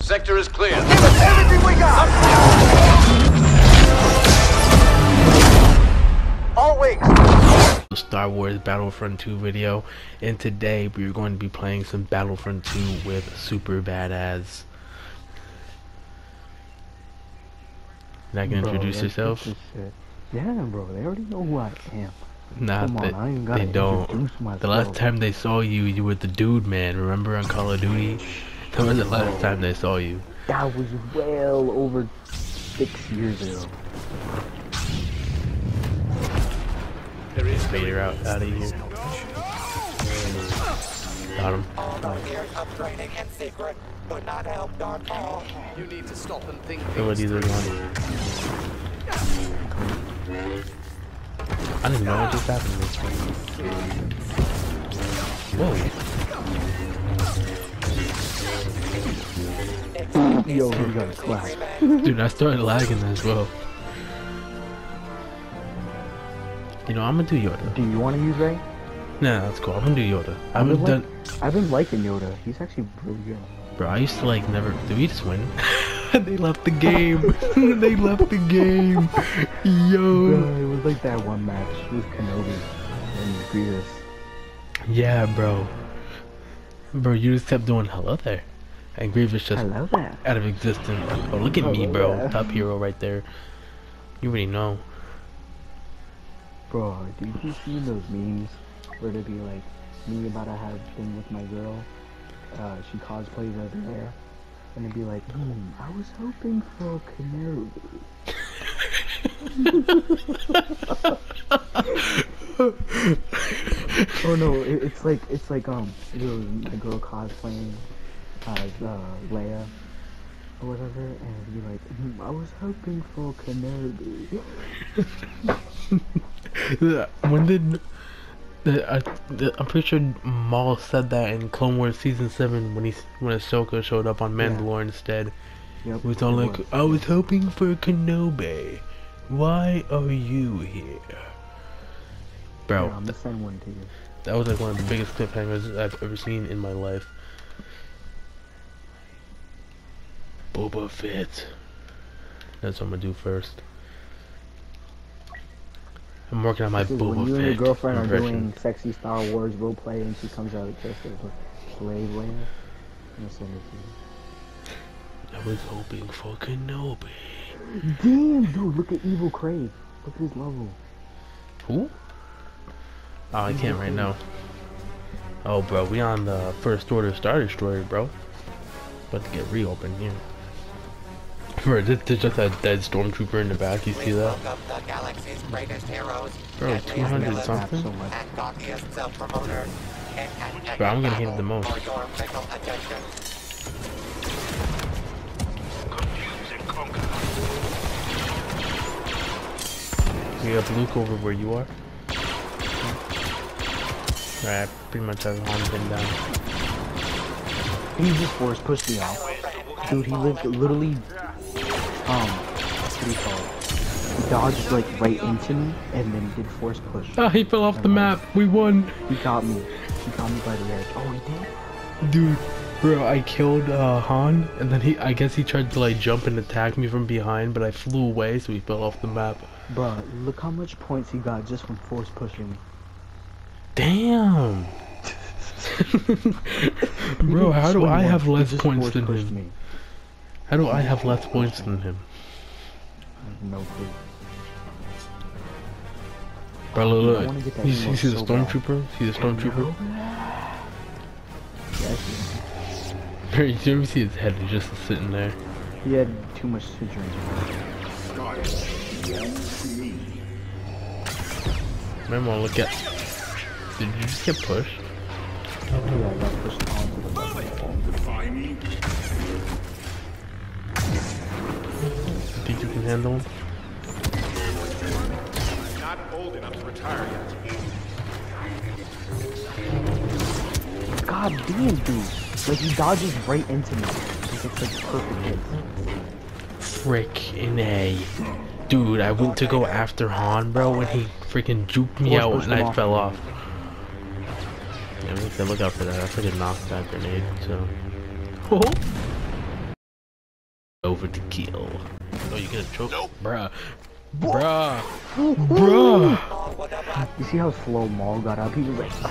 sector is clear. Give us everything we got! All wings! Star Wars Battlefront 2 video, and today we're going to be playing some Battlefront 2 with Super Badass. Not gonna introduce yourself? Yeah, bro, they already know who I am. Nah, they don't. The last time they saw you, you were the dude, man. Remember on Call of Duty? That was the last time they saw you. That was well over 6 years ago. Vader out of here. Got him. You need to stop and think. So what these are going. I didn't know what just happened this one. Whoa. Yo, we got a clap. Dude, I started lagging as well. You know, I'm gonna do Yoda. Do you want to use Ray? Nah, that's cool. I'm gonna do Yoda. I've been liking Yoda. He's actually really good. Bro, I used to like never. Did we just win? They left the game. They left the game. Yo. Bro, it was like that one match with Kenobi and Grievous. Yeah, bro. Bro, you just kept doing hello there. And Grievous just Hello there. out of existence. Oh, look at me, bro. There. Top hero right there. You already know. Bro, do you see those memes where they be like, me about to have a thing with my girl? She cosplays as Leia. And it'd be like, I was hoping for a canary. Oh no, it's like the girl cosplaying as Leia or whatever, and it'd be like, I was hoping for a canary. When did I'm pretty sure Maul said that in Clone Wars season 7 when Ahsoka showed up on Mandalore instead. Yep, It was all like, I was hoping for Kenobi. Why are you here? Bro, yeah, I'm gonna send one to you. that was like one of the biggest cliffhangers I've ever seen in my life. Boba Fett. That's what I'm gonna do first. I'm working on my Boba Fett When you and your girlfriend are impression. doing sexy Star Wars roleplay and she comes out dressed as a slave Leia, I'm gonna send it to you. I was hoping for Kenobi. Damn, dude, look at Evil Crave. Look at his level. Who? Oh, I can't right now. Oh, bro, we on the First Order Star Destroyer, bro. About to get reopened here. Bro, there's just a dead stormtrooper in the back. You see that? Bro, 200 something. Bro, I'm gonna hate it the most. We have Luke over where you are. Alright, I pretty much have Han pinned down. He just force pushed me off. Dude, he lived literally, what do you call it? He dodged like right into me and then did force push. Ah, he fell off the map. We won. He got me. He got me by the edge. Oh, he did? Dude, bro, I killed Han, and then I guess he tried to like jump and attack me from behind, but I flew away, so he fell off the map. Bro, look how much points he got just from force pushing me. Damn. Bro, how do I have less points than him? Me. How do I have less points than him? I have no clue. Bro, look, I wanna get that you emote see the so stormtrooper? See the stormtrooper? Yes. Bro, you ever see his head is just sitting there? He had too much to drink. Might wanna look at. Did you just get pushed? Oh yeah, I got pushed onto the button. You think you can handle him? Not old enough to retire yet. God damn, dude. Like, he dodges right into me. Like, it's like perfect hit. Frickin' A. Dude, I went to go after Han, bro, when he freaking juked me out and I fell off. Yeah, we have to look out for that. That's like a knockback grenade, so. over to kill. Oh, you get a choke? Nope. Bruh. Bruh. Bruh. You see how slow Maul got up? He was like...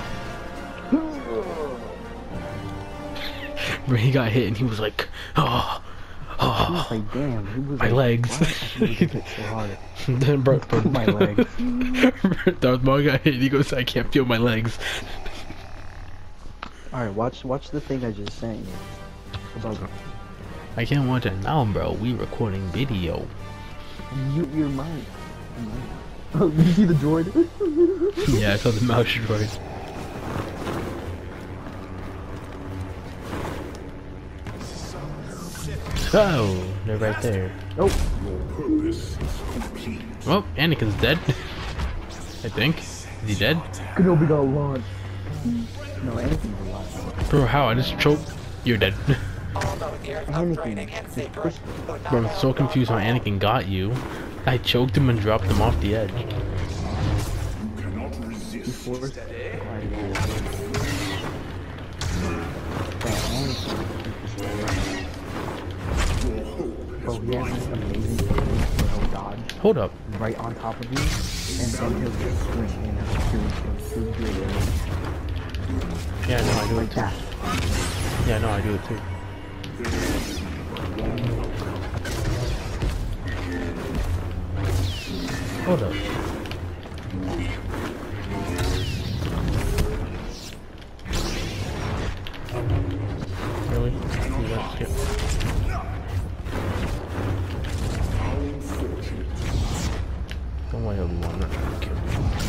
Bro, he got hit and he was like, oh. He was like, damn. He was My like, legs. What? He was hit so hard. Then bro, My legs. Darth Maul got hit and he goes, I can't feel my legs. Alright, watch the thing I just sent you. About I can't watch it now, bro. We recording video. your mind. Oh, you see the droid? Yeah, I saw the mouse droid. Oh, they're right there. Oh. Well, Anakin's dead. I think. Is he dead? Kenobi got launched. No, Anakin's alive. Bro, how? I just choked. You're dead. Anakin just pushed him. Bro, I'm so confused how Anakin got you. I choked him and dropped him off the edge. Before. Bro, he has this amazing technique where he'll dodge Hold up. right on top of you, and then he'll just swing and he'll do it. Yeah, no, I do it Like too. that. Yeah, no, I do it too. Hold up. Really? Do that shit. Don't worry, Obi-Wan, I'm not trying to kill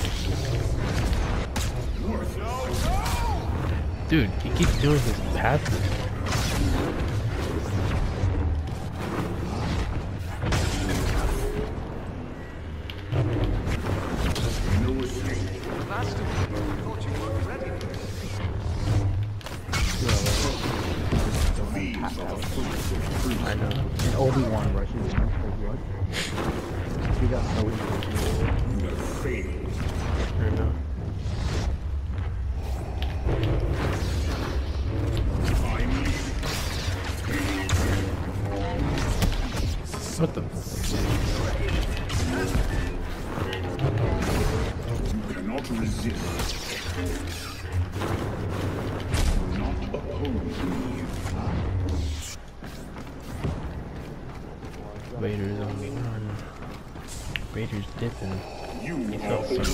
you. Dude, he keeps doing his passes. I know. And Obi-Wan rushes in for what? He got so into I know. What the? You cannot resist. Do not oppose me. Vader's on the run. Vader's dipping. You He are felt something.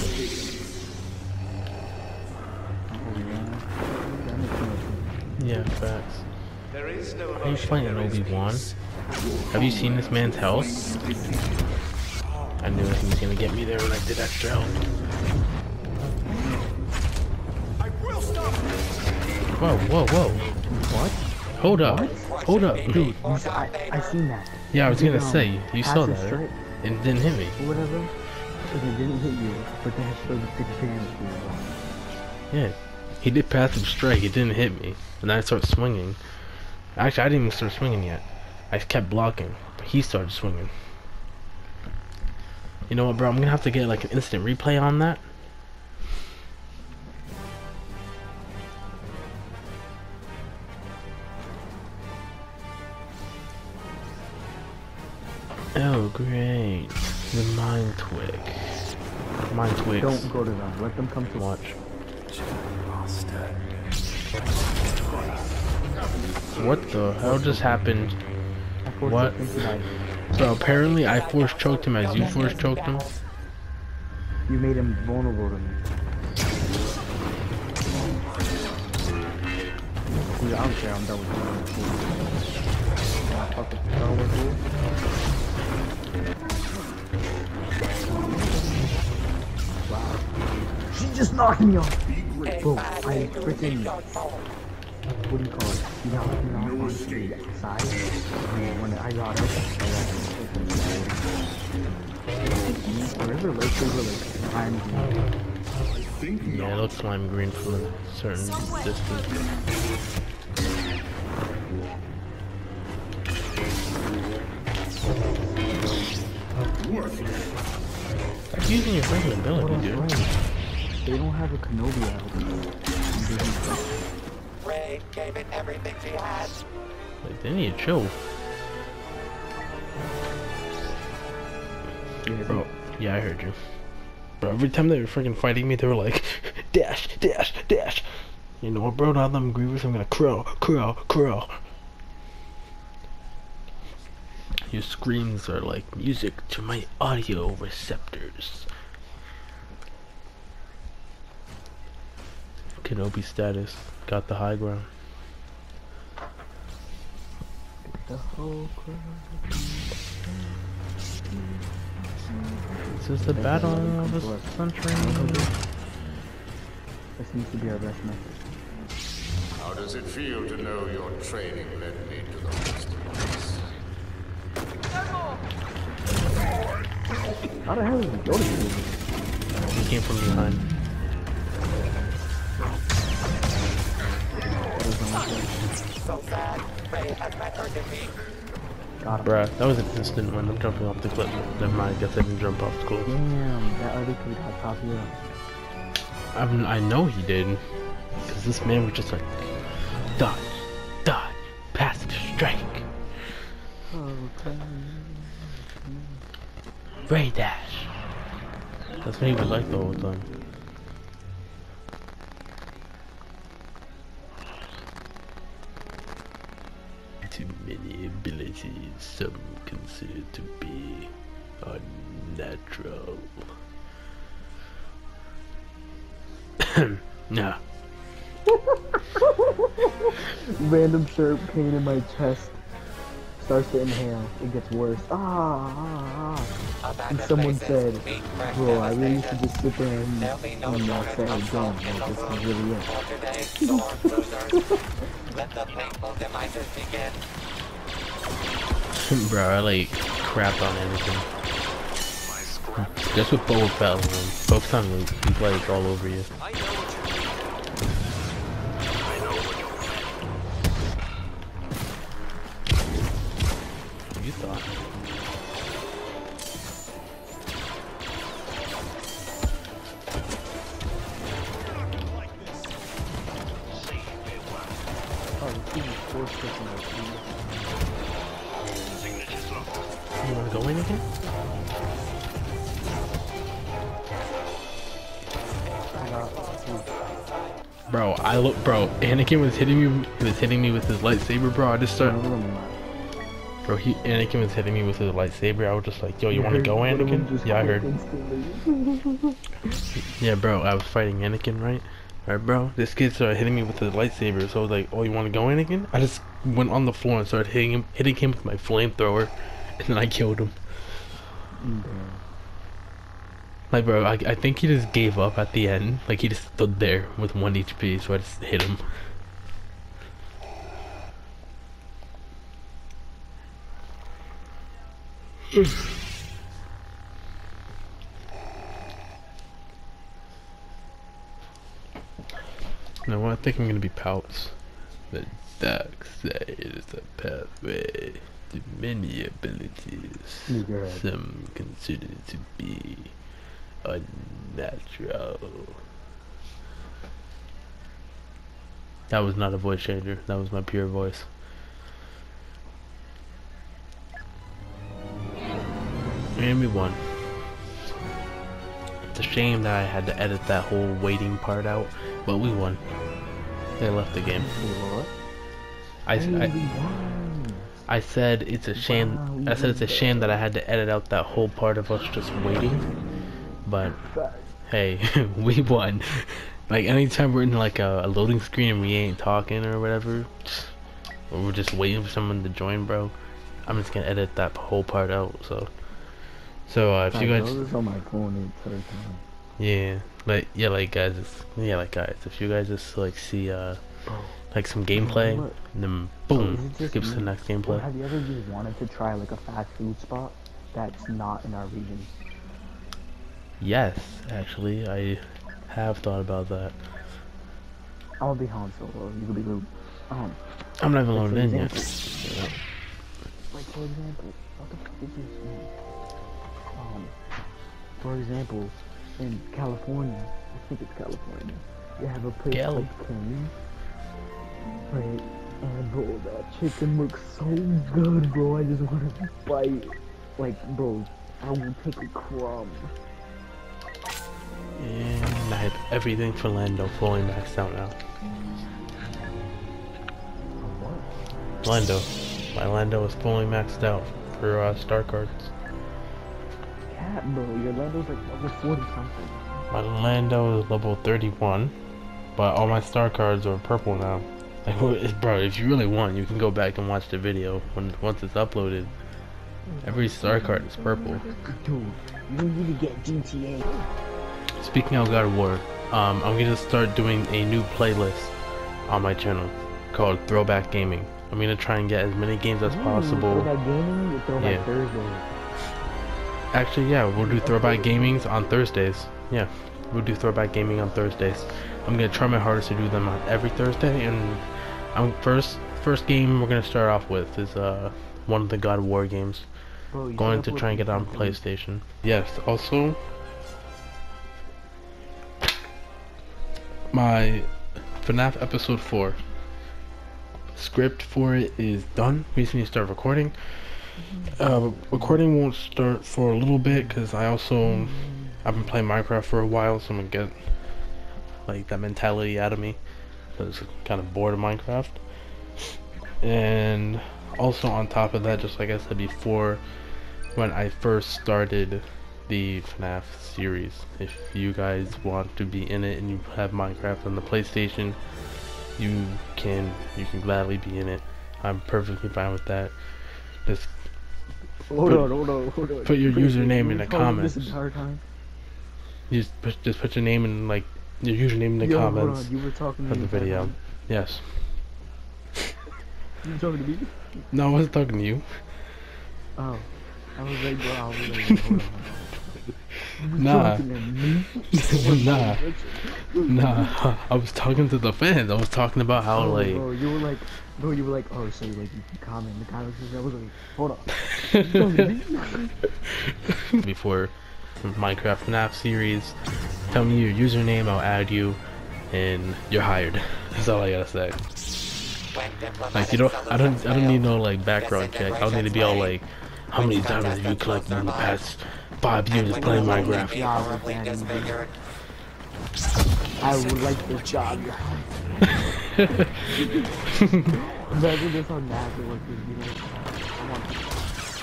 Yeah, facts. There is no Are you playing Obi-Wan? Have you seen this man's health? I knew he was gonna get me there when I did extra help. I will stop. Whoa, whoa, whoa. What? Hold up. Hold up, dude. I seen that. Yeah, I was You gonna did, say, you saw passive that, right? strike It didn't hit me. or whatever. And it didn't hit you, but then it showed the 6 damage to you. Yeah. He did passive strike, it didn't hit me. And then I started swinging. Actually, I didn't even start swinging yet. I kept blocking. But he started swinging. You know what, bro? I'm gonna have to get like an instant replay on that. Oh, great. The Mind Twig. Mind Twigs. Don't go to them. Let them come to Watch. What the hell just happened? I forced What? him to die. So apparently I force choked him as you force choked him. You made him vulnerable to me. Dude, I don't care. I'm done with you. Fuck with Star Wars rules. Wow. She just knocked me off. Bro, I freaking... What do you call it? You knocked me off on the side. And when I got up, whatever lightsaber like times. Yeah, it looks lime green from a certain distance. Stop using your freaking ability, dude. They don't have a Kenobi out. Rey gave it everything she had. Like, they need to chill. You heard me? Bro, yeah, I heard you. Bro, every time they were freaking fighting me, they were like, dash, dash, dash. You know what, bro? Now that I'm grievous, I'm gonna crawl, crawl, crawl. Your screams are like music to my audio receptors. Kenobi status. Got the high ground. The whole crowd. This is the battle of the century. This needs to be our best method. How does it feel to know your training led me to the resting place? How the hell did he go to you? He came from behind. Got him. Bruh, that was an instant when I'm jumping off the cliff. Never mind, I guess I didn't jump off the cliff. Damn, that other kid got top you up. I know he did. Because this man was just like, dodge, dodge, passive strike, ray dash. That's what he was like the whole time. Too many abilities, some consider to be unnatural. Nah. Random sharp pain in my chest. Starts to inhale. It gets worse. And someone said, bro, I really should just sit there and say, damn, like, this is really it. Let the painful demises begin. Bro, I like crapped on everything. That's what Boba Fett was. Focus on Luke. He's like all over you. You thought. You wanna go in again? Bro, bro, Anakin was hitting me with his lightsaber, bro. I just started. Bro, Anakin was hitting me with his lightsaber. I was just like, yo, you wanna go, Anakin? Yeah, I heard. Yeah, bro, I was fighting Anakin, right? Alright, bro, this kid started hitting me with his lightsaber, so I was like, oh, you wanna go, Anakin? I just went on the floor and started hitting him with my flamethrower, and then I killed him. Like, bro, I think he just gave up at the end. Like, he just stood there with 1 HP, so I just hit him. No, I think I'm gonna be Pouts. The dark side is a pathway to many abilities. Some consider to be unnatural. That was not a voice changer. That was my pure voice. And we won. It's a shame that I had to edit that whole waiting part out, but we won. They left the game. I said it's a shame. I said it's a shame that I had to edit out that whole part of us just waiting. But hey, we won. Like anytime we're in like a loading screen and we ain't talking or whatever, or we're just waiting for someone to join, bro, I'm just gonna edit that whole part out. So if you guys, on my phone, yeah, like guys, if you guys just like see like some gameplay, and then boom, skip to the next gameplay. Have you ever just wanted to try like a fast food spot that's not in our region? Yes, actually, I have thought about that. I'll be Han Solo. You could be Luke. I'm not even loaded in yet. Like for example, what the fuck is this? For example, in California, I think it's California, they have a place called Kenny's. Right, and bro, that chicken looks so good, bro. I just want to bite. Like, bro, I will take a crumb. And I have everything for Lando fully maxed out now. What? Lando. My Lando is fully maxed out for star cards. Yeah, bro, your Lando's like level 40 something. My Lando is level 31, but all my star cards are purple now. Like, bro, if you really want, you can go back and watch the video once it's uploaded. Every star card is purple. Dude, you need to get GTA. Speaking of God of War, I'm gonna start doing a new playlist on my channel called Throwback Gaming. I'm gonna try and get as many games as possible. Throwback gaming, you Throwback Yeah. Thursday. Actually, yeah, we'll do Throwback Gamings on Thursdays. Yeah, we'll do Throwback Gaming on Thursdays. I'm gonna try my hardest to do them on every Thursday. And first game we're gonna start off with is one of the God of War games. Bro, you Going should to try and get it on upload PlayStation. Yes, also my FNAF episode 4 script for it is done. We just need to start recording. Recording won't start for a little bit because I've been playing Minecraft for a while, so I'm gonna get like that mentality out of me. I was kind of bored of Minecraft. And also on top of that, just like I said before, when I first started the FNAF series, if you guys want to be in it and you have Minecraft on the PlayStation, you can gladly be in it. I'm perfectly fine with that. Just Hold on. put your username in the This comments. entire time? You just put your name in, like, your username in the Yo, hold comments on, you were talking to of me the video. time. Yes. You were talking to me? No, I wasn't talking to you. Oh. I was like, bro, hold on. You were Nah. talking to me? Nah, I was talking to the fans. I was talking about how, Oh, like, bro, you were like, oh, so like you can comment in the comments. I was like, hold on. You talking to me? before Minecraft FNAF series, tell me your username, I'll add you, and you're hired. That's all I gotta say. Like, I don't need no like background check. I don't need to be all like, how many diamonds have you collected in the past 5 years playing Minecraft? Yeah, Disfigured. I would like this job. Imagine this on NASA, like, you know, I want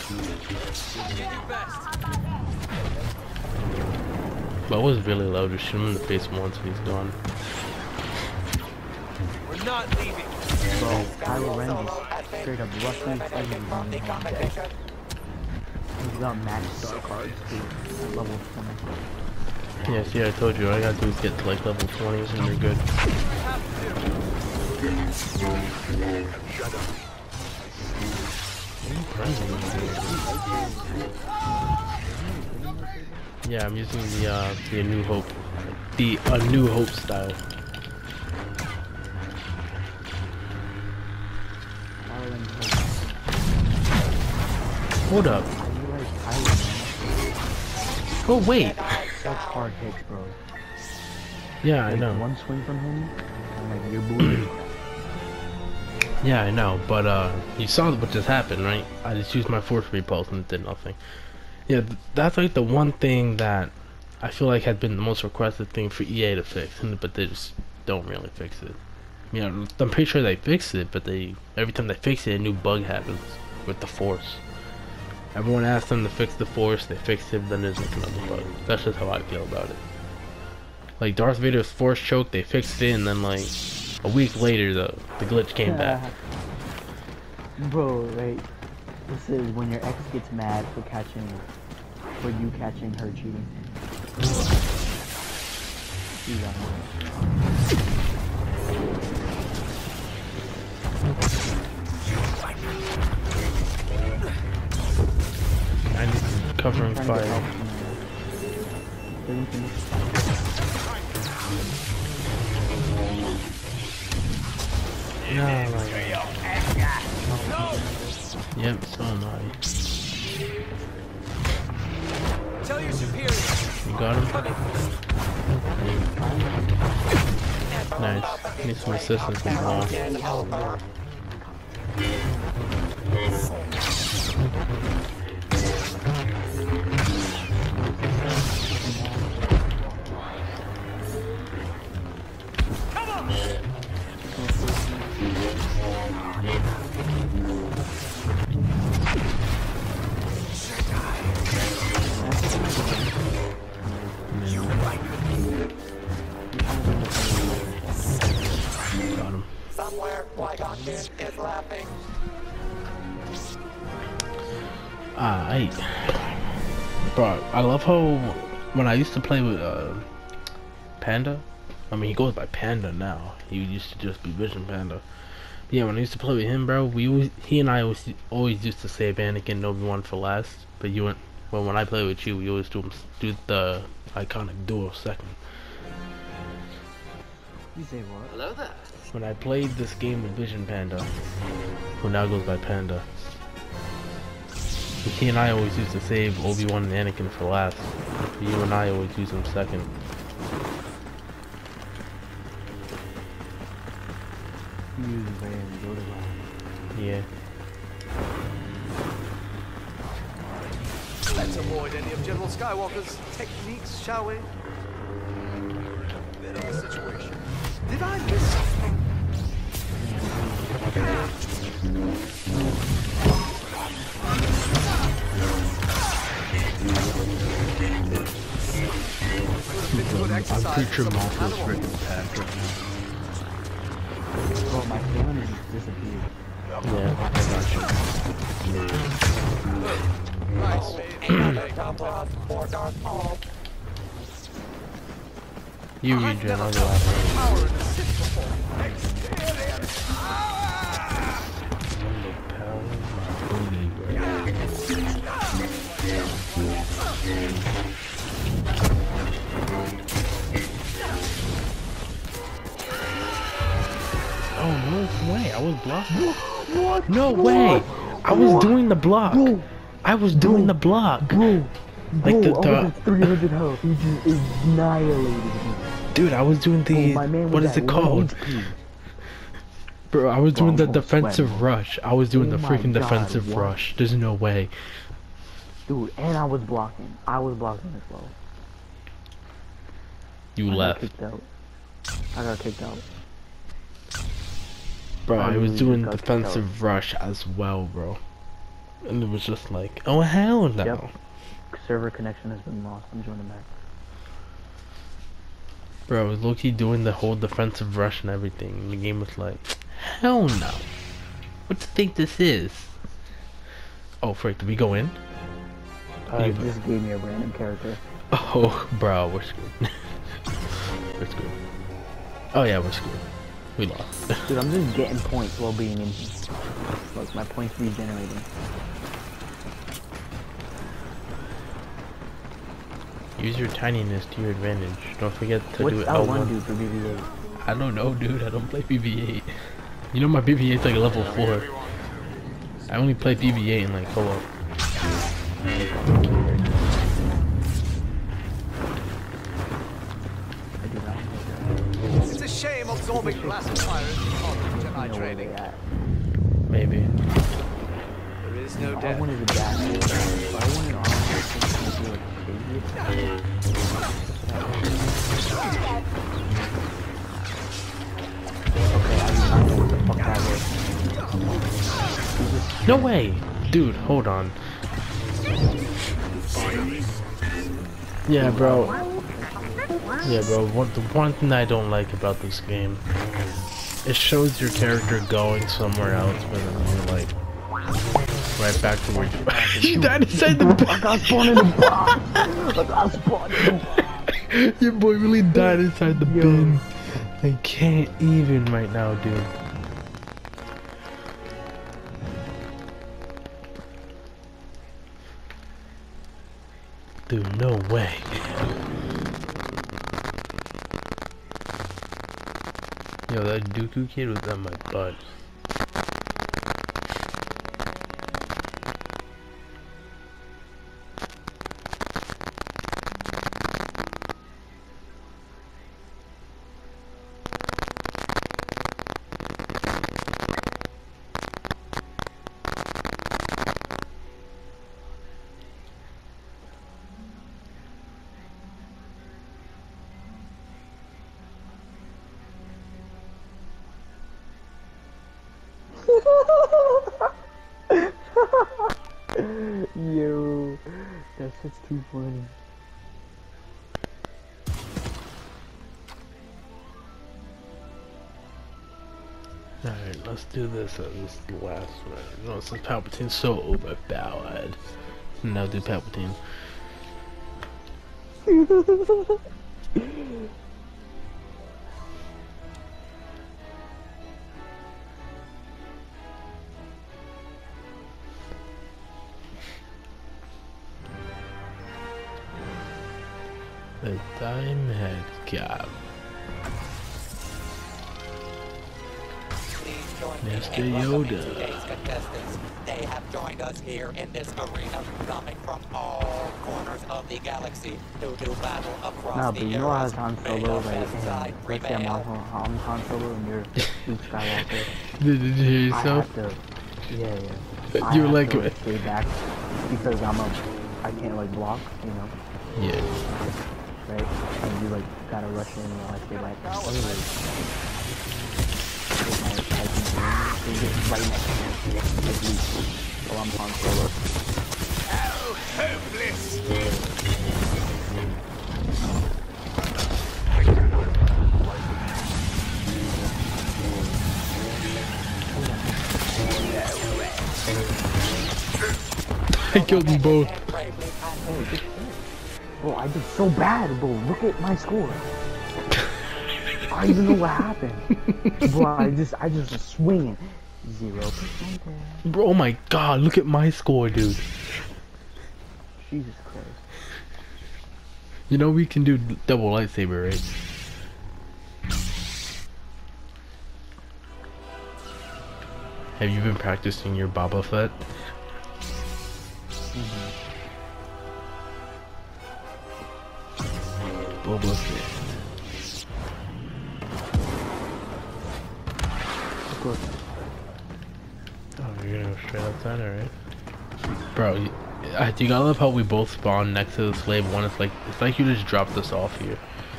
But I was really low to shoot him in the face once and he's gone. We're not leaving. bro, Kylo Ren just straight up rushing everything on the home. He's got max star cards too, at level 20. Yeah, see, I told you, all I gotta do is get to like level 20 and you're good. Yeah, I'm using the A New Hope, the A New Hope style. Kylo Ren's Hold up. like, you like Kylo Ren? Oh wait. Such hard hits, bro. Yeah, I Like, know. one swing from him, and like you're booted. Yeah, I know. But you saw what just happened, right? I just used my force repulse and it did nothing. Yeah, that's like the one thing that I feel like has been the most requested thing for EA to fix, but they just don't really fix it. You know, I'm pretty sure they fixed it, but every time they fix it, a new bug happens with the force. Everyone asks them to fix the force, they fix it, then there's like another bug. That's just how I feel about it. Like Darth Vader's force choke, they fixed it, and then like a week later, the glitch came back. Bro, like, this is when your ex gets mad for you catching her cheating. You got me. I need covering Trying to get fire. help from her. Doesn't finish. No, yep, so am I. Tell your superior. You got him? Nice. Need some assistance as well. Bro, I love how when I used to play with Panda, I mean he goes by Panda now. He used to just be Vision Panda. Yeah, when I used to play with him, bro, he and I always used to save Anakin and Obi-Wan for last. But when I play with you, we always do the iconic duo second. You say what? Hello there. When I played this game with Vision Panda, who now goes by Panda, he and I always used to save Obi-Wan and Anakin for last. But you and I always use them second. You use Ray and Yoda Ron. Yeah. Let's avoid any of General Skywalker's techniques, shall we? Bit of a situation. Did I miss something? I'm pretty sure Monster's freaking packed right now. Bro, my cannon just disappeared. Yeah, I got you. Nice, You regen, I'll go after. Oh, no way, I was blocking. What? No way! I was doing the block. Bro. I was doing the block. Bro, Like I was at 300 health. He just annihilated me. Dude, I was doing the, my man was what is at it called? 1 HP. Bro, I was doing the I'm defensive sweating. rush. I was doing Oh the my freaking God, defensive what? rush. There's no way. Dude, and I was blocking. I was blocking as well. You I got left. kicked out. I got kicked out. Bro, I was literally doing just got kicked defensive rush as well, bro. And it was just like, oh hell no. Yep. Server connection has been lost. I'm joining back. Bro, I was low-key doing the whole defensive rush and everything. And the game was like, hell no. What do you think this is? Oh frick, did we go in? It just gave me a random character. Oh, bro, we're screwed. We're screwed. Oh yeah, we're screwed. We lost. Dude, I'm just getting points while being in here. Like, my points regenerating. Use your tininess to your advantage. Don't forget to What's do L1 L1. do for BB-8? I don't know, dude. I don't play BB-8. You know my BB-8's like level 4. I only play BB-8 in like co-op. I do not. It's a shame absorbing blast fire is part of Jedi know where training. they at. Maybe. There is no All I death. wanted a dash. If I wanted armor, I think it's gonna be like idiot. Okay, I do not know what the fuck that is. No way! Dude, hold on. Yeah, bro. Yeah, bro. The one thing I don't like about this game, it shows your character going somewhere else, but then you're like right back to where you died inside the I got spawned in the box! I got spawned in the box! Your boy really died inside the Yo. bin. I can't even right now, dude. Dude, no way. Yo, that Dooku kid was on my butt. Yo, that's just too funny. Alright, let's do this as this last one. No, since Palpatine's so overpowered. No, do Palpatine. The time has come. Please join me Mr. in welcoming Yoda. today's contestants. They have joined us here in this arena, coming from all corners of the galaxy to do battle across Nah, the but you know how eras. Han May Solo, the like, best side let's say I'm prevail. on Han Solo and you're Luke Skywalker. Did you hear I yourself? have to, yeah. You were I have like, to, like, stay back because I can't like block, you know, yeah. right? And you like gotta rush in while I stay back. Anyway, with my typing game, they get right next to me, like Luke. So I'm Han Solo. I killed them both. Hey, good shit. Bro, I did so bad, bro. Look at my score. I don't even know what happened. Bro, I just was swinging. 0%. Bro, oh my god, look at my score, dude. Jesus Christ. You know we can do double lightsaber, right? Have you been practicing your Boba Fett? Boba Fett. Of course. Oh, you're gonna go straight outside, alright? Bro, I think I love how we both spawn next to the slave one. It's like you just dropped us off here.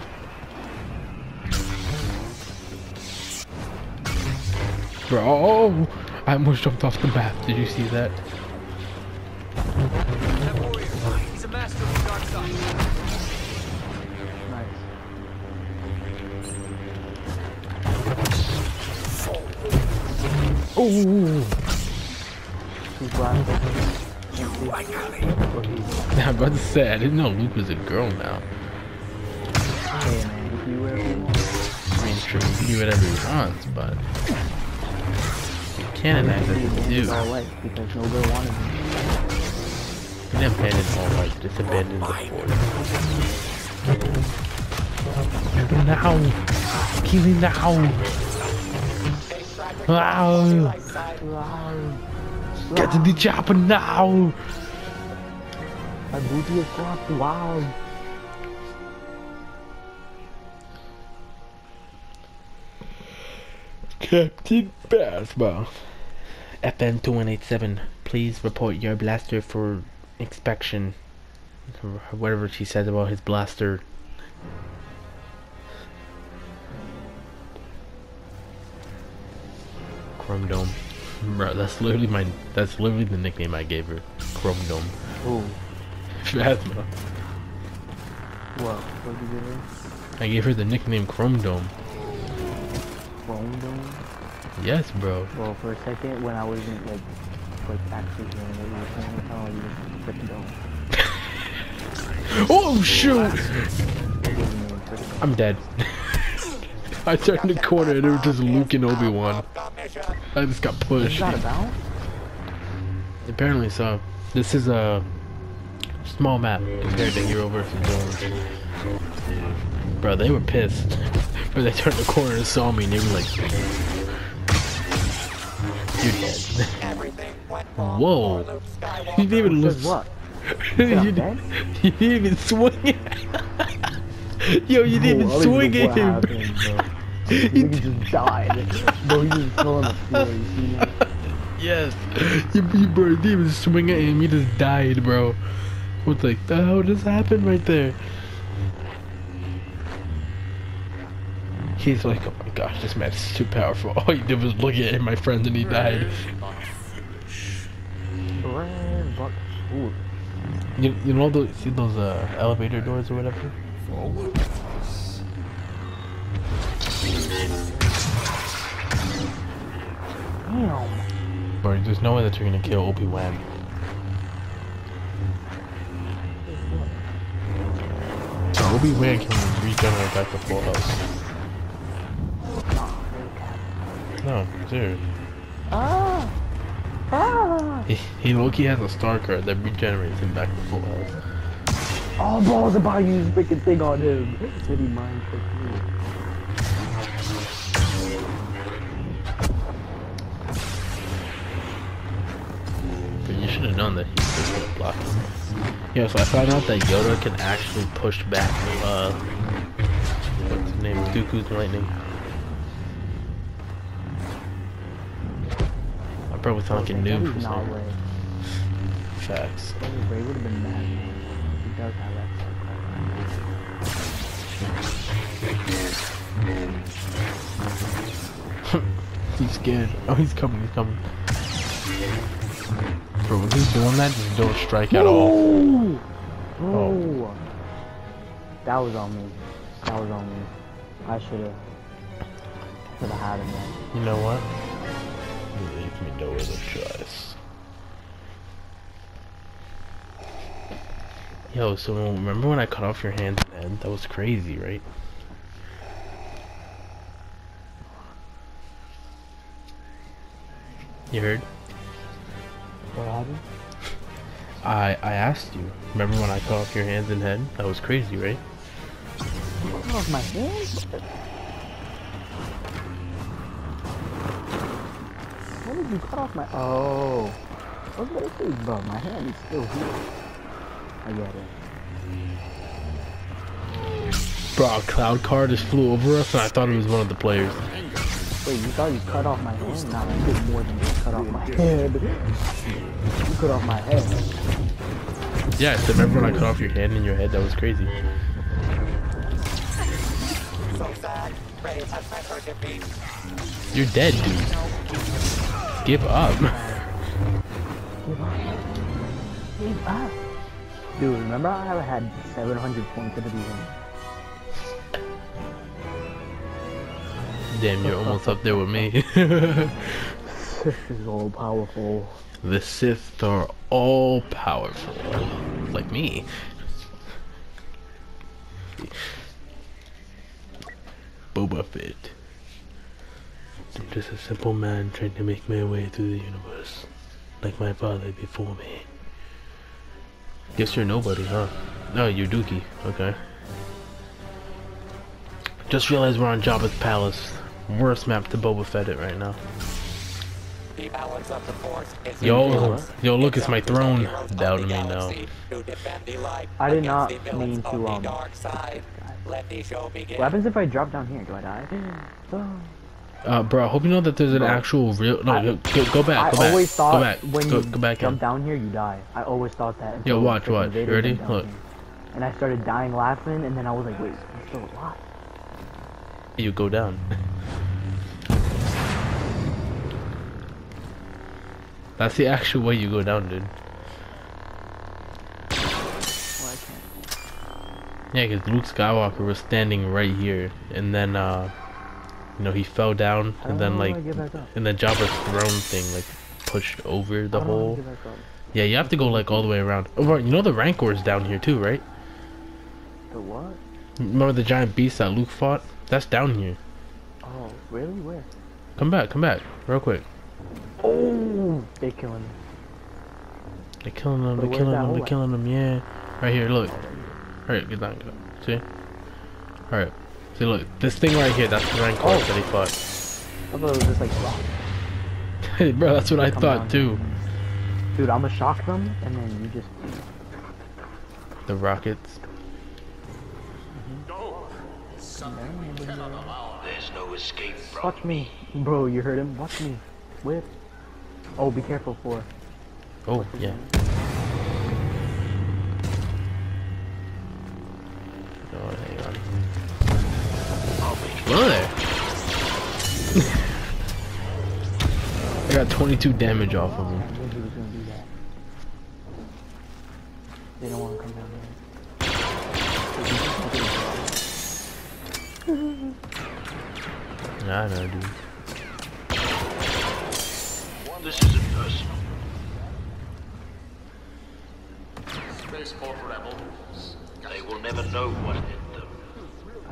Bro, oh, I almost jumped off the map. Did you see that? That warrior, he's a master of the dark side. Nice. Oh, He's black. I'm about to say I didn't know Luke was a girl now. Hey man, if you wear I mean, sure, he can do whatever he wants, but you canonize as a dude. all white because no girl wanted him. You didn't abandon all life, just abandon the force. Now! Kill him now! Wow! Get to the chopper now! My booty is cropped. Wow. Captain Bassmouth. FN 2187, please report your blaster for inspection. Or whatever she says about his blaster. Chrome Dome. Bro, that's literally the nickname I gave her. Chrome Dome. Ooh. Phasma. What? What did you give her? I gave her the nickname Chrome Dome. Chrome Dome? Yes, bro. Well, for a second, when I wasn't like actually hearing what you were saying, it sounded like you were freaking dome. Oh shoot! It wasn't even freaking I'm dead. I turned the corner and it was just Luke and Obi-Wan. I just got Is pushed. that about? Apparently so. This is a small map compared to Hero vs. Villains. Bro, they were pissed. But they turned the corner and saw me and they were like, you're dead. Whoa. You didn't even look. Says what? you, I'm didn't, dead? you didn't even swing. Yo, you didn't even swing at him. He just died. Bro, he just fell on the floor, you see that? Yes. You bro, you didn't even swing at him. He just died, bro. What the hell just happened right there? He's like, oh my gosh, this man is too powerful. All he did was look at my friend and he died. Ooh. You know those, see those elevator doors or whatever? Damn. Bro, there's no way that you're gonna kill Obi-Wan. Obi-Wan can regenerate back to full health. No, serious. He low-key has a star card that regenerates him back to full health. Oh, balls about to use freaking thing on him. Did he mind for me? But you should have known that he was going to block him. Yeah, so I found out that Yoda can actually push back, what's his name? Dooku's lightning. I probably sound like a noob for Not saying way. facts. Ray would have been mad. He does have that He's scared. Oh, he's coming, he's coming. Bro, when he's doing that, just don't strike at all. Oh. That was on me. That was on me. I should have had him then. You know what? You leave me no other choice. Yo, so remember when I cut off your hands and head? That was crazy, right? You heard? What happened? I asked you. Remember when I cut off your hands and head? That was crazy, right? You cut off my hands? When did you cut off my... Oh. I was gonna say, bro, my hand is still here. I get it. Bro, a cloud car just flew over us and I thought it was one of the players. Wait, you thought you cut off my hand? Nah, you did more than just cut off my head. You cut off my head. Yeah, so remember when I cut off your hand and your head? That was crazy. So sad. Ray has met her defeat. You're dead, dude. Give up. Give up. Dude, remember how I had 700 points at the beginning? Damn, you're almost up there with me. This is all powerful. The Sith are all powerful. Like me. Boba Fett. I'm just a simple man trying to make my way through the universe. Like my father before me. Guess you're nobody, huh? No, you're Dookie. Okay. Just realized we're on Jabba's palace. Worst map to Boba Fett it right now. The balance of the force is Yo, look, it's my throne. Doubting me now. I did not mean to, Let the show begin. What happens if I drop down here? Do I die? Bro, I hope you know that there's an actual real. No, go back. I always thought go back. when go you back jump in. down here, you die. I always thought that. Yo, until watch. freaking Vader You ready? jumped down Look. here. And I started dying laughing, and then I was like, wait, I'm still alive. You go down. That's the actual way you go down, dude. Well, I can't. Yeah, because Luke Skywalker was standing right here, and then, you know, he fell down, and then, like, and then Jabba's throne thing, like, pushed over the hole. Yeah, you have to go, like, all the way around. Oh, right, you know the Rancor's down here, too, right? The what? Remember the giant beast that Luke fought? That's down here. Oh, really? Where? Come back, real quick. Oh, they're killing me. They're killing them, But where's that hole at? yeah. Right here, look. Alright, get down. See? Alright. See, look. This thing right here, that's the Rancor that he fought. I thought it was just like rock. Hey, bro, that's what I Come thought, down. too. Dude, I'ma shock them, and then you just... The rockets. There's no escape from Watch me. Bro, you heard him? Watch me. Whip. Oh, be careful for... Oh, yeah. Oh, hang on. Hello there. I got 22 damage off of him. I knew he was gonna do that. They don't wanna come down here. Nah, I know, dude. This isn't personal. Spaceport rebels. They will never know what hit them.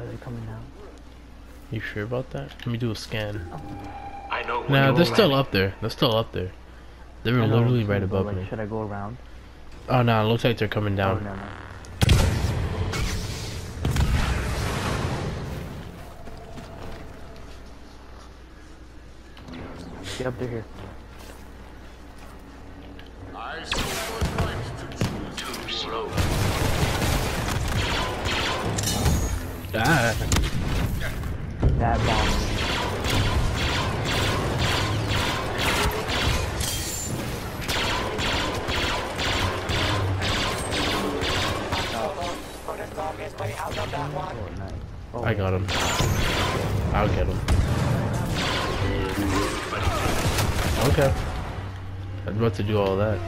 Are they coming down? You sure about that? Let me do a scan. I know. Nah, when they're you're still ready. up there. They're still up there. They were I know, literally right but, above like, me. should I go around? Oh no, it looks like they're coming Oh, down. no, no. Get up to here. I see no right to choose. Too slow. Ah, That bomb. Couldn't talk his way out of that one. Oh, nice. Oh, I got him. I'll get him. Okay. I was about to do all that.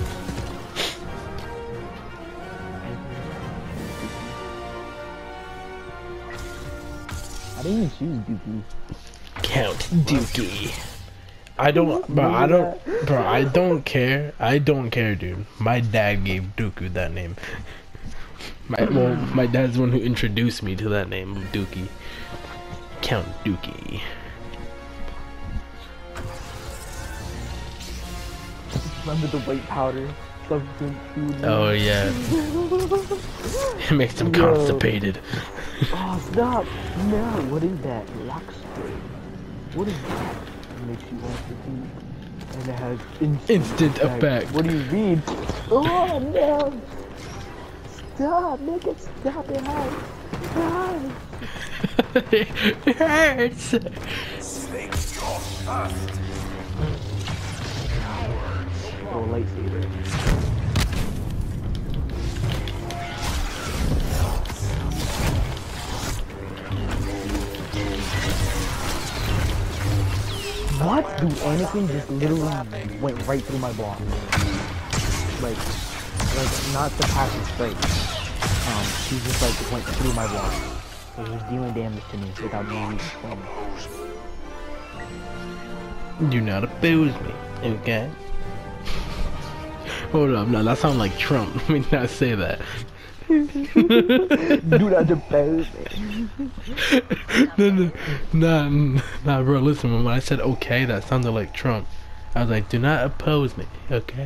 I didn't even choose Dookie. Count Dookie. I don't, bro. I don't care. I don't care, dude. My dad gave Dookie that name. My dad's the one who introduced me to that name of Dookie. Count Dookie. Remember the white powder? Substance food. Oh yeah. It makes him Yo. constipated. Oh, stop! No, what is that? Lock spray. What is that? It makes you want to eat. And it has Instant effect. What do you mean? Oh no! Stop! Make it stop! It hurts! It hurts. Oh, lightsaber. What? Dude, Anakin just literally went right through my block. Like not the passive strike. He just like went through my block. He was dealing damage to me without being weak from me. Do not oppose me, okay? Hold up, no, that sounds like Trump. Let me not say that. Do not oppose me. Nah, bro, listen, when I said okay, that sounded like Trump. I was like, do not oppose me, okay?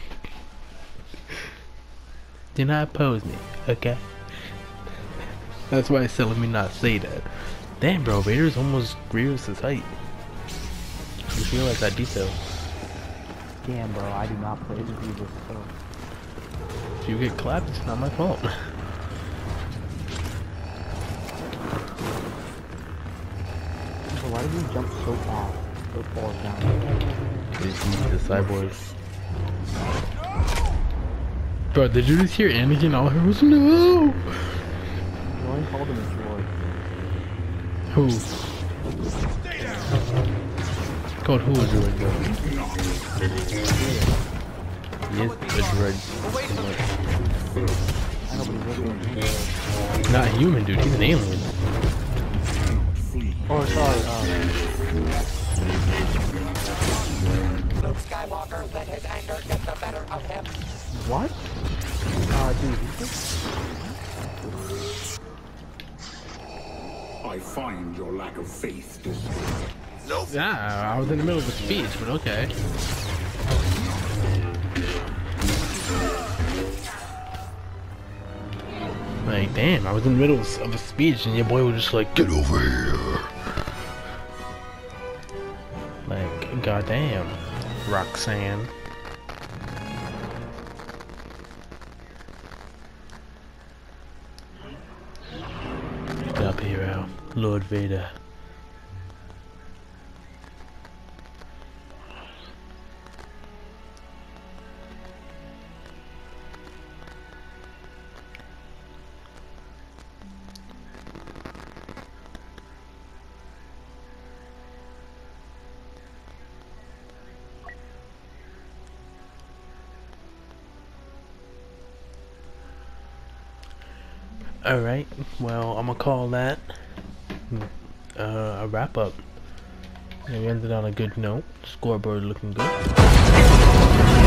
Do not oppose me, okay? That's why I said let me not say that. Damn, bro, Vader's almost Grievous's height. You feel like that detail. Damn, bro, I do not play with Jesus, so. If you get clapped, it's not my fault. So why did you jump so fast? So far down. He's the cyborg. Bro, did you just hear Anakin? All I heard was no! You only called him a droid. Who? Called who a droid, bro? He is a droid. I know, but he's looking. Not human, dude. He's an alien. Oh, sorry, Luke Skywalker let his anger get the better of him. what? Dude, I find your lack of faith distressing. Yeah, I was in the middle of a speech, but okay. Like, damn, I was in the middle of a speech and your boy was just like, get over here. Like, goddamn, Roxanne. Get up, hero. Lord Vader. Alright, well, I'm gonna call that a wrap up. And we ended on a good note. Scoreboard looking good.